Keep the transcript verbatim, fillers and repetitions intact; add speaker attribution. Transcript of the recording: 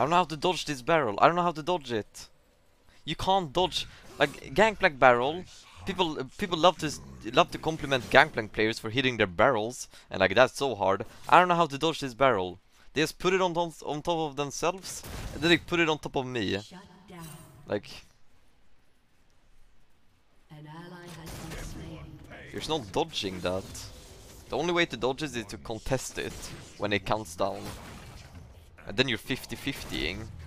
Speaker 1: don't know how to dodge this barrel. I don't know how to dodge it. You can't dodge like Gangplank barrel. People uh, people love to love to compliment Gangplank players for hitting their barrels, and like that's so hard. I don't know how to dodge this barrel. They just put it on on, on top of themselves, and then they put it on top of me. Like
Speaker 2: An ally has been slain.
Speaker 1: there's no dodging that. The only way to dodge it is to contest it when it counts down. And then you're fifty fifty-ing.